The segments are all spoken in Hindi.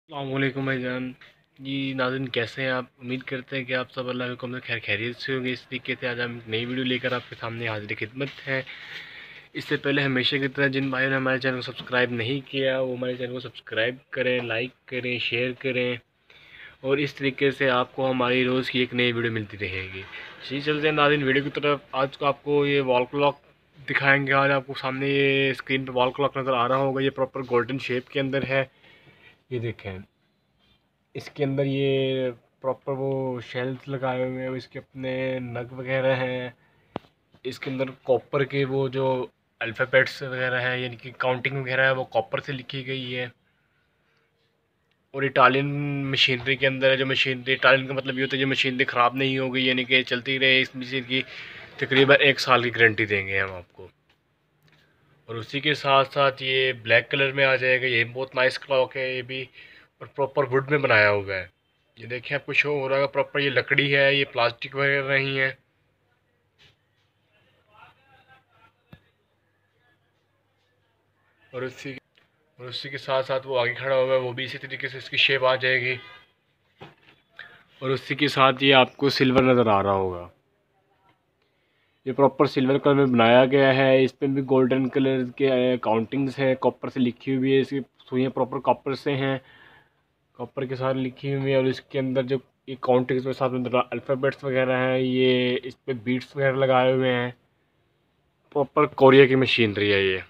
अस्सलामुअलैकुम भाईजान। जी नाज़रीन, कैसे हैं आप? उम्मीद करते हैं कि आप सब अल्लाह के हुक्म से खैर खैरियत से होंगे। इस तरीके से आज हम एक नई वीडियो लेकर आपके सामने हाजिर खिदमत है। इससे पहले हमेशा की तरह जिन भाइयों ने हमारे चैनल को सब्सक्राइब नहीं किया वो हमारे चैनल को सब्सक्राइब करें, लाइक करें, शेयर करें और इस तरीके से आपको हमारी रोज़ की एक नई वीडियो मिलती रहेगी। जी चलते हैं नाज़रीन वीडियो की तरफ। आज को आपको ये वॉल क्लॉक दिखाएंगे। आज आपको सामने ये स्क्रीन पर वॉल क्लॉक नज़र आ रहा होगा। ये प्रॉपर गोल्डन शेप के अंदर है। ये देखें, इसके अंदर ये प्रॉपर वो शेल्स लगाए हुए हैं, इसके अपने नग वगैरह हैं। इसके अंदर कॉपर के वो जो अल्फ़ाबेट्स वगैरह हैं, यानी कि काउंटिंग वगैरह है, वो कॉपर से लिखी गई है। और इटालियन मशीनरी के अंदर है। जो मशीनरी इटालियन का मतलब ये होता है जो मशीनरी ख़राब नहीं होगी, यानी कि चलती रहे। इस मशीन की तकरीबन 1 साल की गारंटी देंगे हम आपको। और उसी के साथ साथ ये ब्लैक कलर में आ जाएगा। ये बहुत नाइस क्लॉक है ये भी, और प्रॉपर वुड में बनाया हुआ है। ये देखिए आपको शो हो रहा है प्रॉपर ये लकड़ी है, ये प्लास्टिक वगैरह नहीं है। और उसी के साथ साथ वो आगे खड़ा हुआ है, वो भी इसी तरीके से इसकी शेप आ जाएगी। और उसी के साथ ये आपको सिल्वर नज़र आ रहा होगा। ये प्रॉपर सिल्वर कलर में बनाया गया है। इस पर भी गोल्डन कलर के काउंटिंग्स है, कॉपर से लिखी हुई है। इसकी सुइयाँ प्रॉपर कॉपर से हैं, कॉपर के साथ लिखी हुई है। और इसके अंदर जो ये काउंटिंग्स के साथ में अल्फ़ाबेट्स वगैरह हैं, ये इस पर बीट्स वगैरह लगाए हुए हैं। प्रॉपर कोरिया की मशीनरी है ये।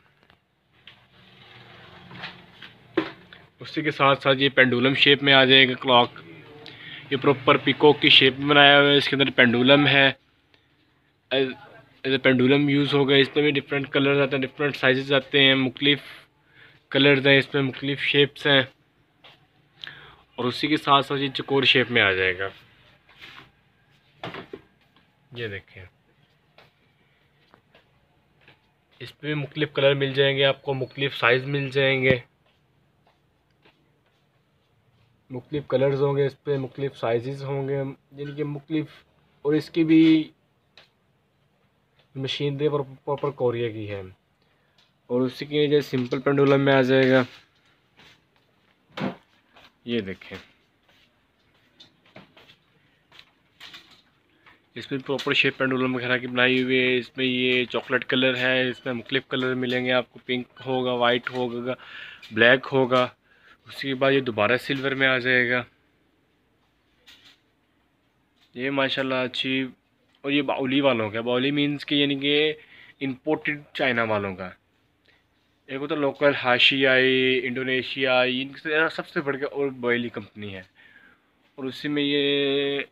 उसी के साथ साथ ये पेंडुलम शेप में आ जाएगा क्लॉक। ये प्रॉपर पिकॉक की शेप में बनाया हुआ है। इसके अंदर पेंडुलम है, एज ए पेंडुलम यूज़ होगा। इसमें भी डिफरेंट कलर आते हैं, डिफरेंट साइजेस आते हैं, मुख्तलिफ कलर्स हैं इसमें, मुख्तलिफ शेप्स हैं। और उसी के साथ साथ ये चकोर शेप में आ जाएगा। ये देखें, इस पर भी मुख्तलिफ कलर मिल जाएंगे आपको, मुख्तलिफ साइज़ मिल जाएंगे, मुख्तलिफ कलर्स होंगे इस पर, मुख्तलिफ साइज़ होंगे, यानी कि मुख्तलिफ। और इसकी भी मशीनरी प्रॉपर कोरिया की है। और उसी की वजह सिंपल पेंडुलम में आ जाएगा। ये देखें, इसमें प्रॉपर शेप पेंडुलम वगैरह की बनाई हुई है। इसमें ये चॉकलेट कलर है, इसमें मुख्तलिफ कलर मिलेंगे आपको, पिंक होगा, वाइट होगा, ब्लैक होगा। उसके बाद ये दोबारा सिल्वर में आ जाएगा। ये माशाल्लाह अच्छी। और ये बाउली वालों का, बाउली मीन्स कि यानी कि इम्पोर्टेड चाइना वालों का। एक होता है लोकल हाशियाई, इंडोनेशिया, इनसे सबसे बढ़ के और बाउली कंपनी है। और उसी में ये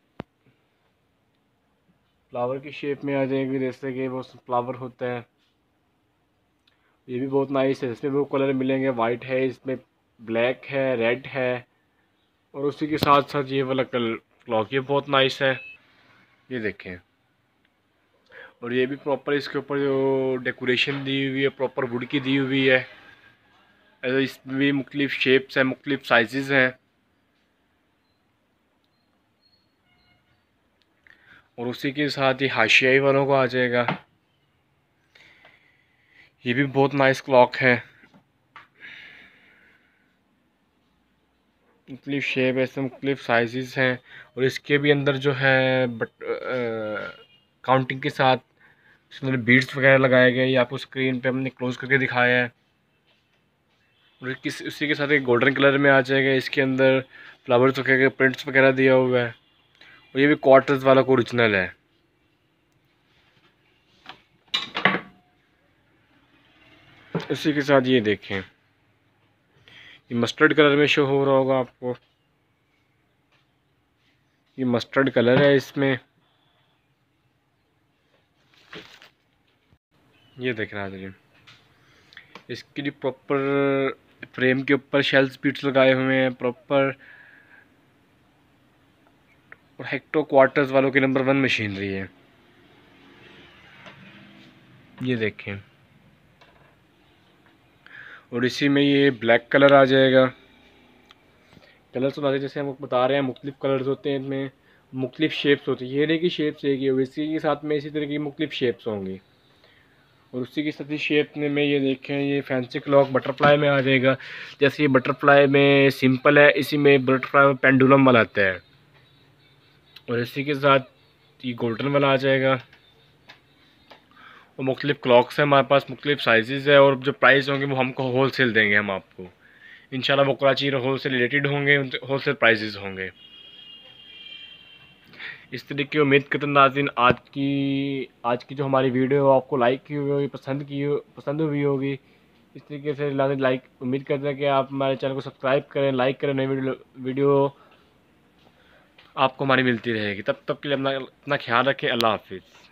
फ्लावर की शेप में आ जाएगी, जैसे कि वो फ्लावर होता है। ये भी बहुत नाइस है। इसमें वो कलर मिलेंगे, वाइट है, इसमें ब्लैक है, रेड है। और उसी के साथ साथ ये वाला कलर क्लॉक ये बहुत नाइस है। ये देखें, और ये भी प्रॉपर इसके ऊपर जो डेकोरेशन दी हुई है प्रॉपर वुड की दी हुई है। इसमें भी मुख्तलिफ शेप्स हैं, मुख्तलिफ साइजेस हैं। और उसी के साथ ही हाशियाई वालों को आ जाएगा। ये भी बहुत नाइस क्लॉक है, मुख्तलिफ शेप है, इसमें मुख्तलिफ साइजेस हैं। और इसके भी अंदर जो है बट काउंटिंग के साथ इसके अंदर बीड्स वगैरह लगाए गए। ये आपको स्क्रीन पे हमने क्लोज करके दिखाया है। और उसी के साथ एक गोल्डन कलर में आ जाएगा। इसके अंदर फ्लावर्स वगैरह प्रिंट्स वगैरह दिया हुआ है। और ये भी क्वार्टर्स वाला को ओरिजिनल है। इसी के साथ ये देखें, ये मस्टर्ड कलर में शो हो रहा होगा आपको। ये मस्टर्ड कलर है इसमें। ये देख रहा है, इसके लिए प्रॉपर फ्रेम के ऊपर शेल्स बीट्स लगाए हुए हैं प्रॉपर। और हेक्टो क्वार्टर्स वालों की नंबर 1 मशीनरी है। ये देखें, और इसी में ये ब्लैक कलर आ जाएगा। कलर तो जैसे हम बता रहे हैं मुख्तलिफ कलर्स होते हैं, इनमें मुख्तलिफ शेप्स होती है। ये नहीं कि शेप्स एक ही होगी, इसी के साथ में इसी तरह की मुख्तलिफ शेप्स होंगी। और उसी की साथ शेप में ये देखें, ये फैंसी क्लॉक बटरफ्लाई में आ जाएगा। जैसे ये बटरफ्लाई में सिंपल है, इसी में बटरफ्लाई में पेंडुलम वाला आता है, और इसी के साथ ये गोल्डन वाला आ जाएगा। और मुख्तलिफ क्लॉक्स हैं हमारे पास, मुख्तलिफ साइज़ है, और जो प्राइस होंगे वो हमको होल सेल देंगे हम आपको इंशाल्लाह। वो कराची होल से रिलेटेड होंगे, होल सेल प्राइजेज़ होंगे। इस तरीके की उम्मीद करते नाज़रीन आज की जो हमारी वीडियो है आपको लाइक की हुई होगी, पसंद हुई होगी। इस तरीके से लाइक उम्मीद करते हैं कि आप हमारे चैनल को सब्सक्राइब करें, लाइक करें, नई वीडियो आपको हमारी मिलती रहेगी। तब तक के लिए अपना ख्याल रखें। अल्लाह हाफिज़।